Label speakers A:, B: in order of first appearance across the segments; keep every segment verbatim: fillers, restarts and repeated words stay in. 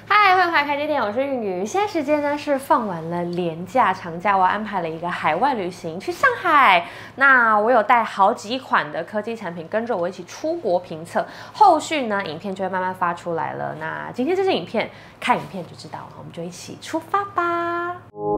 A: 嗨，欢迎回来开这店，我是韵瑜。现在时间呢是放完了连假长假，我安排了一个海外旅行去上海。那我有带好几款的科技产品跟着我一起出国评测，后续呢影片就会慢慢发出来了。那今天这支影片，看影片就知道了，我们就一起出发吧。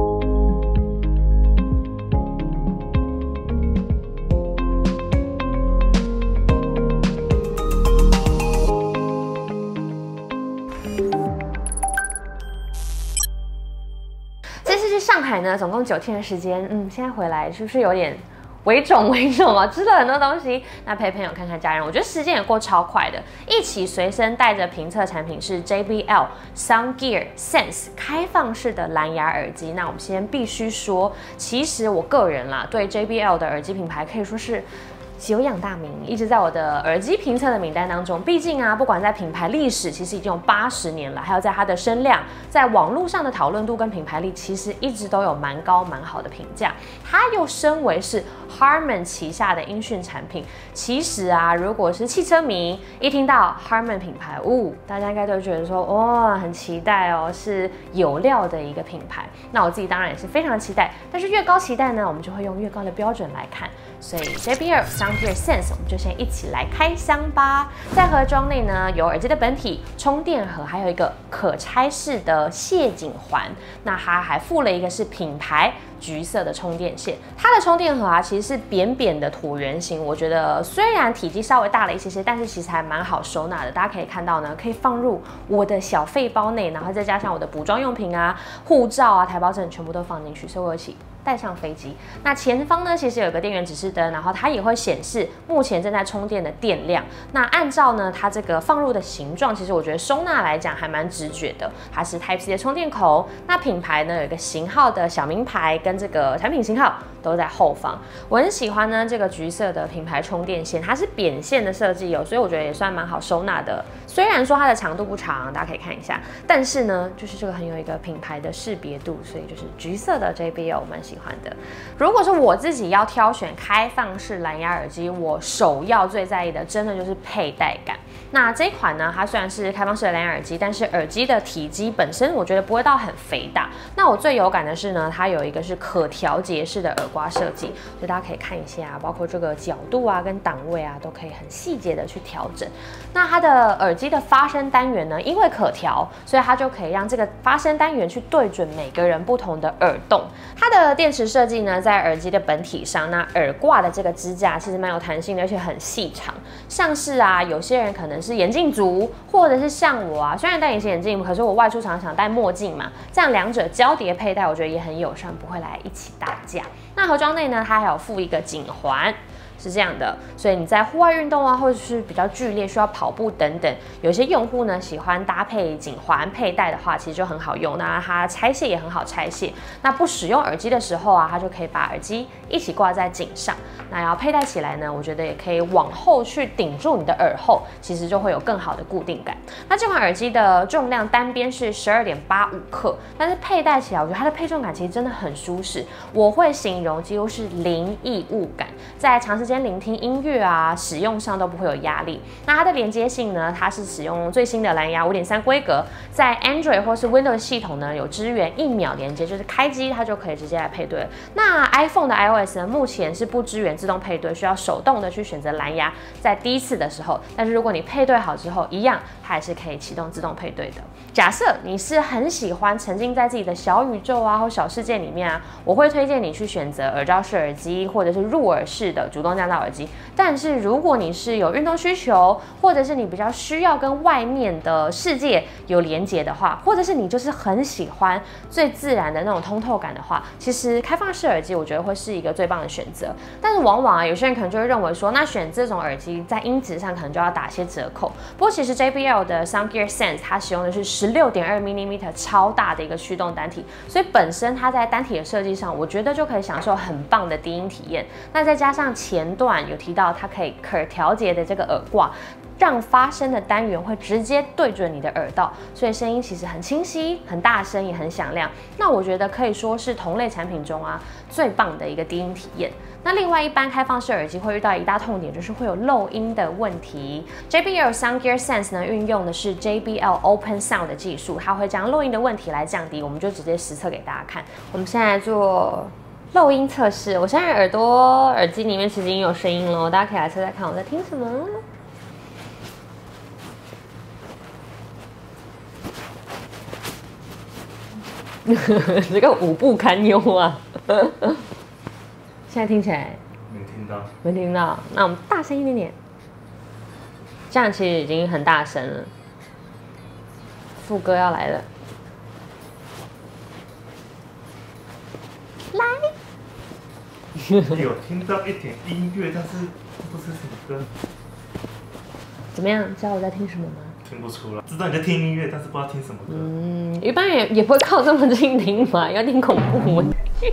A: 这次去上海呢，总共九天的时间，嗯，现在回来是不是有点微肿微肿啊？吃了很多东西，那陪朋友看看家人，我觉得时间也过超快的。一起随身带着评测产品是 J B L Sound Gear Sense 开放式的蓝牙耳机。那我们先必须说，其实我个人啦，对 J B L 的耳机品牌可以说是久仰大名，一直在我的耳机评测的名单当中。毕竟啊，不管在品牌历史，其实已经有八十年了，还有在它的声量，在网络上的讨论度跟品牌力，其实一直都有蛮高蛮好的评价。它又身为是 Harman 旗下的音讯产品，其实啊，如果是汽车迷一听到 Harman 品牌，呜、哦，大家应该都会觉得说，哇、哦，很期待哦，是有料的一个品牌。那我自己当然也是非常期待，但是越高期待呢，我们就会用越高的标准来看。所以 J B L Sound Gear Sense 我们就先一起来开箱吧。在盒装内呢，有耳机的本体、充电盒，还有一个可拆式的卸颈环。那它还附了一个是品牌橘色的充电线。它的充电盒啊，其实是扁扁的椭圆形。我觉得虽然体积稍微大了一些些，但是其实还蛮好收纳的。大家可以看到呢，可以放入我的小废包内，然后再加上我的补妆用品啊、护照啊、台胞证全部都放进去，所以我一起带上飞机。那前方呢，其实有一个电源指示灯，然后它也会显示目前正在充电的电量。那按照呢它这个放入的形状，其实我觉得收纳来讲还蛮直觉的，它是 Type C 的充电口。那品牌呢有一个型号的小名牌跟这个产品型号都在后方。我很喜欢呢这个橘色的品牌充电线，它是扁线的设计哦，所以我觉得也算蛮好收纳的。虽然说它的长度不长，大家可以看一下，但是呢就是这个很有一个品牌的识别度，所以就是橘色的 J B L 我蛮喜欢的。如果是我自己要挑选开放式蓝牙耳机，我首要最在意的真的就是佩戴感。那这一款呢，它虽然是开放式的蓝牙耳机，但是耳机的体积本身我觉得不会到很肥大。那我最有感的是呢，它有一个是可调节式的耳刮设计，所以大家可以看一下，包括这个角度啊跟档位啊，都可以很细节的去调整。那它的耳机的发声单元呢，因为可调，所以它就可以让这个发声单元去对准每个人不同的耳洞。它的电池设计呢，在耳机的本体上，那耳挂的这个支架其实蛮有弹性的，而且很细长。像是啊，有些人可能是眼镜族，或者是像我啊，虽然戴隐形眼镜，可是我外出常常戴墨镜嘛，这样两者交叠佩戴，我觉得也很友善，不会来一起打架。那盒装内呢，它还有附一个颈环。是这样的，所以你在户外运动啊，或者是比较剧烈需要跑步等等，有些用户呢喜欢搭配颈环佩戴的话，其实就很好用。那它拆卸也很好拆卸。那不使用耳机的时候啊，它就可以把耳机一起挂在颈上。那要佩戴起来呢，我觉得也可以往后去顶住你的耳后，其实就会有更好的固定感。那这款耳机的重量单边是十二点八五克，但是佩戴起来，我觉得它的配重感其实真的很舒适。我会形容几乎是零异物感，在长时间聆听音乐啊，使用上都不会有压力。那它的连接性呢，它是使用最新的蓝牙 五点三 规格，在 Android 或是 Windows 系统呢有支援一秒连接，就是开机它就可以直接来配对了。那 iPhone 的 iOS 呢，目前是不支援自动配对，需要手动的去选择蓝牙，在第一次的时候。但是如果你配对好之后，一样它也是可以启动自动配对的。假设你是很喜欢沉浸在自己的小宇宙啊或小世界里面啊，我会推荐你去选择耳罩式耳机，或者是入耳式的主动降噪耳机。但是如果你是有运动需求，或者是你比较需要跟外面的世界有连结的话，或者是你就是很喜欢最自然的那种通透感的话，其实开放式耳机我觉得会是一个最棒的选择。但是往往啊，有些人可能就会认为说，那选这种耳机在音质上可能就要打些折扣。不过其实 J B L 的 Sound Gear Sense 它使用的是 十六点二 毫米超大的一个驱动单体，所以本身它在单体的设计上，我觉得就可以享受很棒的低音体验。那再加上前段有提到它可以可调节的这个耳挂， 让发声的单元会直接对准你的耳道，所以声音其实很清晰、很大声，也很响亮。那我觉得可以说是同类产品中啊最棒的一个低音体验。那另外，一般开放式耳机会遇到一大痛点，就是会有漏音的问题。J B L Sound Gear Sense 呢，运用的是 J B L Open Sound 的技术，它会将漏音的问题来降低。我们就直接实测给大家看。我们现在做漏音测试。我现在耳朵耳机里面其实已经有声音了，大家可以来测测看我在听什么。这个五不堪忧啊！现在听起来
B: 没听到，
A: 没听到。那我们大声一点点，这样其实已经很大声了。副歌要来了，来。
B: 有听到一点音乐，但是不知什么歌。
A: 怎么样？知道我在听什么吗？
B: 听不出来，知道你在听音乐，但是不知道听什么歌。
A: 嗯，一般也也不会靠这么近听嘛，要听恐怖。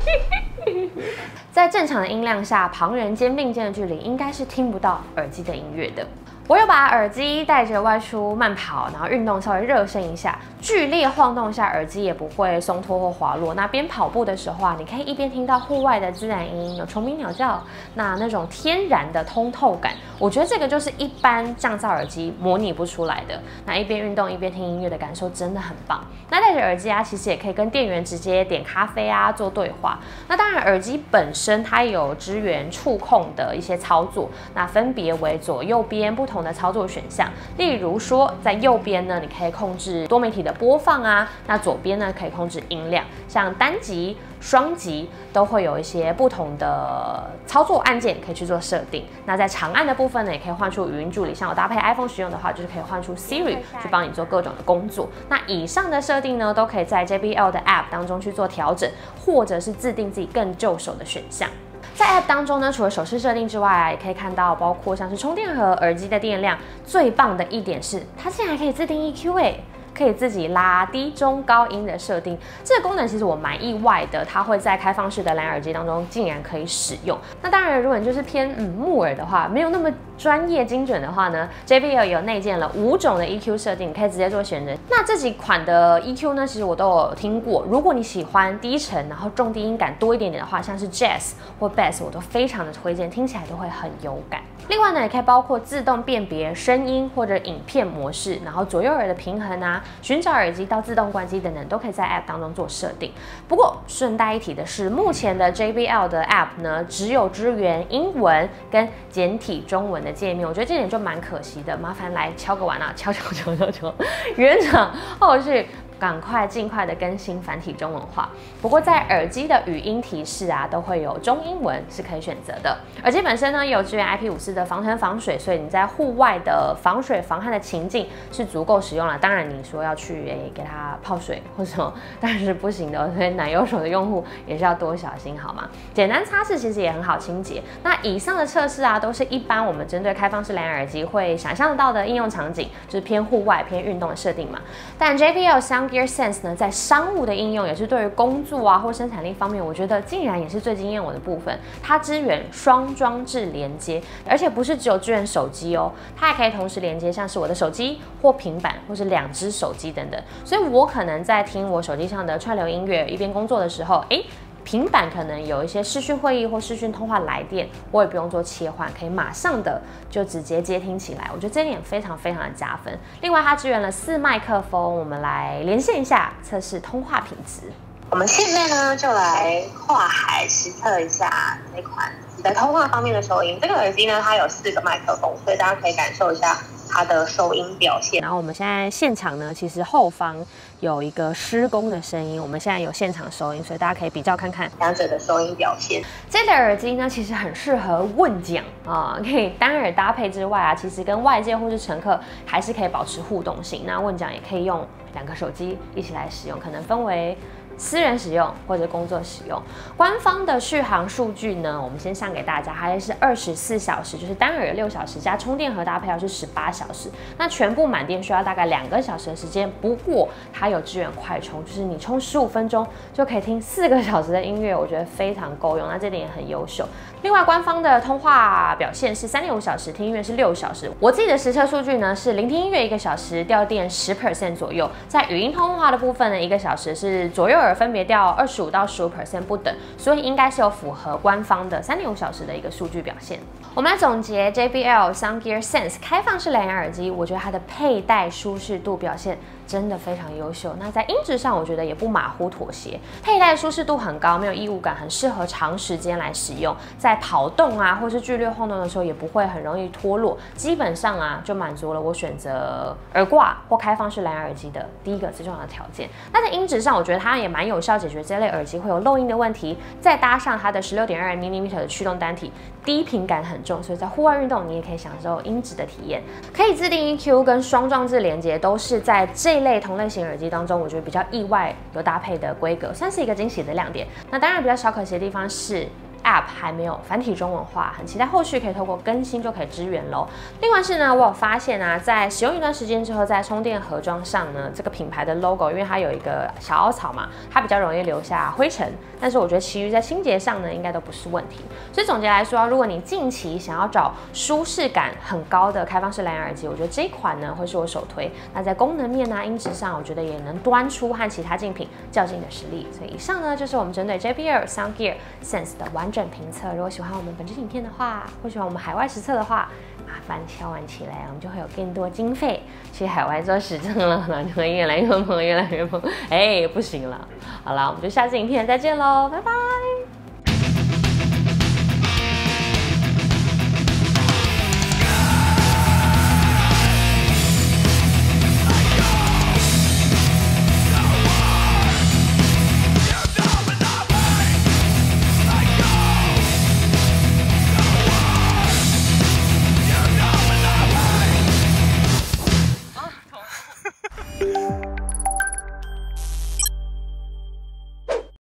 A: 在正常的音量下，旁人肩并肩的距离应该是听不到耳机的音乐的。我有把耳机带着外出慢跑，然后运动稍微热身一下，剧烈晃动下，耳机也不会松脱或滑落。那边跑步的时候啊，你可以一边听到户外的自然音，有虫鸣鸟叫，那那种天然的通透感，我觉得这个就是一般降噪耳机模拟不出来的。那一边运动一边听音乐的感受真的很棒。那戴着耳机啊，其实也可以跟店员直接点咖啡啊，做对话。那当然，耳机本身它有支援触控的一些操作，那分别为左右边不同的操作选项。例如说，在右边呢，你可以控制多媒体的播放啊，那左边呢可以控制音量，像单击、双击都会有一些不同的操作按键可以去做设定。那在长按的部分呢，也可以换出语音助理，像我搭配 iPhone 使用的话，就是可以换出 Siri 去帮你做各种的工作。那以上的设定呢，都可以在 J B L 的 App 当中去做调整，或者是自定自己更就手的选项。在 App 当中呢，除了手势设定之外啊，也可以看到包括像是充电盒、耳机的电量。最棒的一点是，它竟然还可以自定 E Q 哎、欸。可以自己拉低、中、高音的设定，这个功能其实我蛮意外的，它会在开放式的蓝牙耳机当中竟然可以使用。那当然，如果你就是偏嗯木耳的话，没有那么专业精准的话呢 ，J B L 有内建了五种的 E Q 设定，你可以直接做选择。那这几款的 E Q 呢，其实我都有听过。如果你喜欢低沉，然后重低音感多一点点的话，像是 Jazz 或 Bass， 我都非常的推荐，听起来都会很有感。另外呢，也可以包括自动辨别声音或者影片模式，然后左右耳的平衡啊。寻找耳机到自动关机等等，都可以在 App 当中做设定。不过顺带一提的是，目前的 J B L 的 App 呢，只有支援英文跟简体中文的界面，我觉得这点就蛮可惜的。麻烦来敲个碗啊，敲敲敲敲敲，原厂后续赶快尽快的更新繁体中文化。不过在耳机的语音提示啊，都会有中英文是可以选择的。耳机本身呢也有支援 I P 五四 的防尘防水，所以你在户外的防水防汗的情境是足够使用了。当然你说要去诶、欸、给它泡水或什么，当然是不行的，所以奶油手的用户也是要多小心好吗？简单擦拭其实也很好清洁。那以上的测试啊，都是一般我们针对开放式蓝牙耳机会想象得到的应用场景，就是偏户外偏运动的设定嘛。但 J B L Sound Gear Sense 呢，在商务的应用，也是对于工作啊或生产力方面，我觉得竟然也是最惊艳我的部分。它支援双装置连接，而且不是只有支援手机哦，它还可以同时连接像是我的手机或平板，或是两只手机等等。所以我可能在听我手机上的串流音乐，一边工作的时候，哎。平板可能有一些视讯会议或视讯通话来电，我也不用做切换，可以马上的就直接接听起来。我觉得这一点非常非常的加分。另外，它支援了四麦克风，我们来连线一下，测试通话品质。
C: 我们现在呢，就来跨海实测一下这款在通话方面的收音。这个耳机呢，它有四个麦克风，所以大家可以感受一下它的收音表现。
A: 然后我们现在现场呢，其实后方有一个施工的声音，我们现在有现场收音，所以大家可以比较看看
C: 两者的收音表现。
A: 这类耳机呢，其实很适合问讲啊，可以单耳搭配之外啊，其实跟外界或是乘客还是可以保持互动性。那问讲也可以用两个手机一起来使用，可能分为私人使用或者工作使用。官方的续航数据呢，我们先上给大家，它是二十四小时，就是单耳六小时加充电盒搭配要是十八小时。那全部满电需要大概两个小时的时间，不过它有支援快充，就是你充十五分钟就可以听四个小时的音乐，我觉得非常够用，那这点也很优秀。另另外，官方的通话表现是三点五小时，听音乐是六小时。我自己的实测数据呢是聆听音乐一个小时掉电十 percent 左右，在语音通话的部分呢，一个小时是左右耳分别掉二十五到十五 percent 不等，所以应该是有符合官方的三点五小时的一个数据表现。我们来总结 J B L Soundgear Sense 开放式蓝牙耳机，我觉得它的佩戴舒适度表现真的非常优秀。那在音质上，我觉得也不马虎妥协，佩戴舒适度很高，没有异物感，很适合长时间来使用。在跑动啊，或是剧烈晃动的时候，也不会很容易脱落。基本上啊，就满足了我选择耳挂或开放式蓝牙耳机的第一个最重要的条件。那在音质上，我觉得它也蛮有效解决这类耳机会有漏音的问题。再搭上它的 十六点二 毫米的驱动单体，低频感很重，所以在户外运动你也可以享受音质的体验。可以自定 E Q 跟双装置连接，都是在这类同类型耳机当中，我觉得比较意外有搭配的规格，算是一个惊喜的亮点。那当然比较小可惜的地方是App 还没有繁体中文化，很期待后续可以透过更新就可以支援喽。另外是呢，我有发现啊，在使用一段时间之后，在充电盒装上呢，这个品牌的 logo， 因为它有一个小凹槽嘛，它比较容易留下灰尘。但是我觉得其余在清洁上呢，应该都不是问题。所以总结来说，如果你近期想要找舒适感很高的开放式蓝牙耳机，我觉得这一款呢会是我首推。那在功能面啊、音质上，我觉得也能端出和其他竞品较劲的实力。所以以上呢就是我们针对 J B L Soundgear Sense 的完整评测。如果喜欢我们本支影片的话，或喜欢我们海外实测的话，麻烦敲完起来，我们就会有更多经费去海外做实证了，然后就会越来越猛，越来越猛。哎，不行了，好啦，我们就下次影片再见喽，拜拜。